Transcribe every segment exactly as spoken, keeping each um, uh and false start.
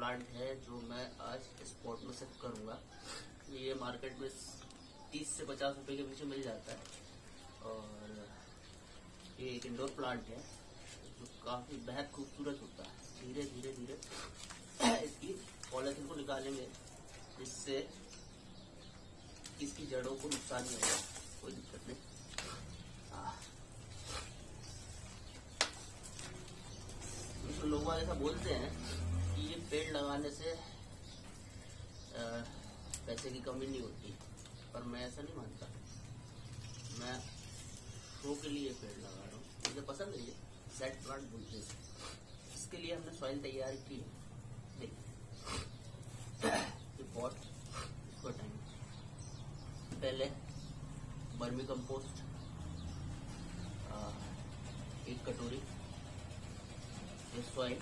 Plant है जो मैं आज स्पॉट में शिफ्ट करूंगा। ये मार्केट में तीस से पचास रुपए के पीछे मिल जाता है और ये एक इंडोर प्लांट है जो काफी बेहद खूबसूरत होता है। धीरे धीरे धीरे इसकी पॉलिथीन को निकालेंगे जिससे इसकी जड़ों को नुकसान नहीं होगा, कोई दिक्कत नहीं। तो लोग ऐसा बोलते हैं कि ये पेड़ लगाने से आ, पैसे की कमी नहीं होती, पर मैं ऐसा नहीं मानता। मैं शो के लिए पेड़ लगा रहा हूँ, मुझे पसंद है। ये सेट प्लांट बोलते हैं। इसके लिए हमने सॉइल तैयार की है। देखिए ये पॉट, इसको हटाएंगे। पहले वर्मी कंपोस्ट एक कटोरी, ये सॉइल,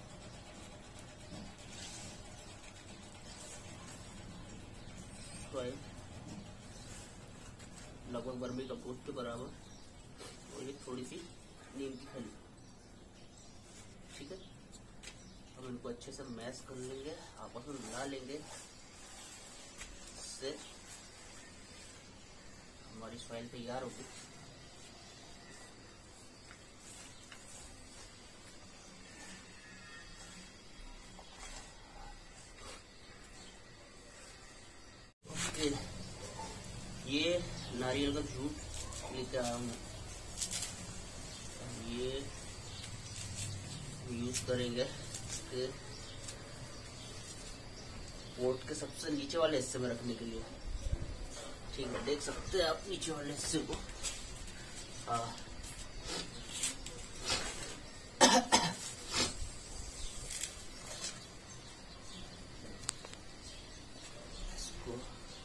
सॉइल लगभग वर्मी कंपोस्ट के बराबर, और ये थोड़ी सी नीम की खली। ठीक है, हम इनको अच्छे से मैश कर लेंगे, आपस में मिला लेंगे। इससे हमारी सॉइल तैयार होगी। ये नारियल का जूट लेकर आया हूँ, ये यूज करेंगे कि पोट के सबसे नीचे वाले हिस्से में रखने के लिए। ठीक है, देख सकते हैं आप नीचे वाले हिस्से को। हाँ, इसको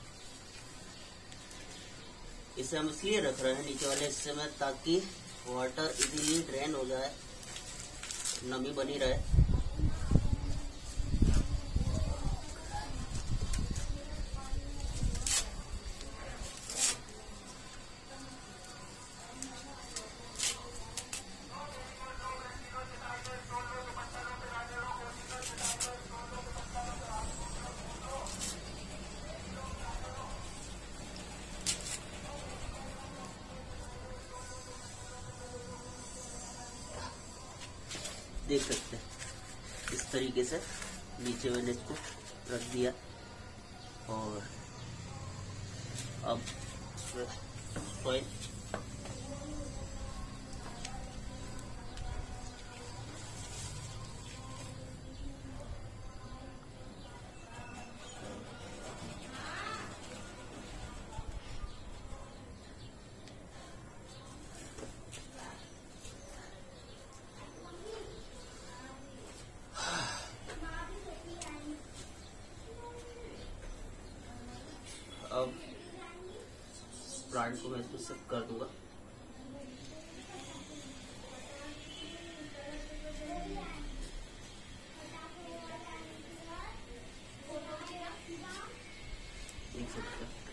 इसे हम इसलिए रख रहे हैं नीचे वाले हिस्से में ताकि वाटर इजीली ड्रेन हो जाए, नमी बनी रहे। देख सकते हैं इस तरीके से नीचे मैंने इसको रख दिया और अब सॉइल अब प्लांट को मैं इसमें शिफ्ट कर दूंगा। देख सकते हैं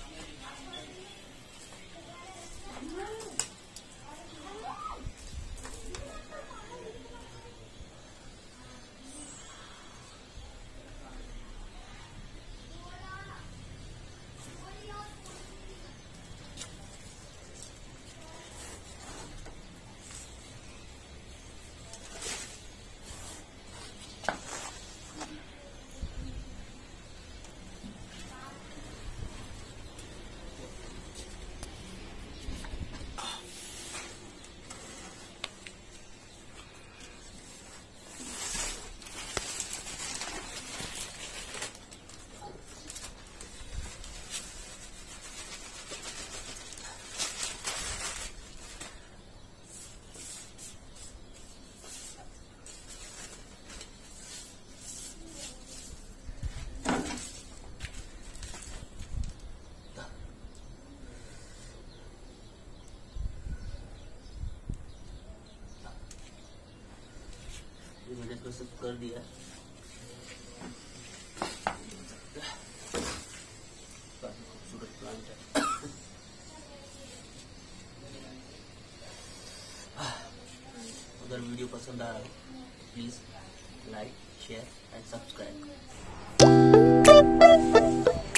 मैंने इसको शिफ्ट कर दिया। काफी खूबसूरत प्लांट है। अगर वीडियो पसंद आया हो please like, share and subscribe.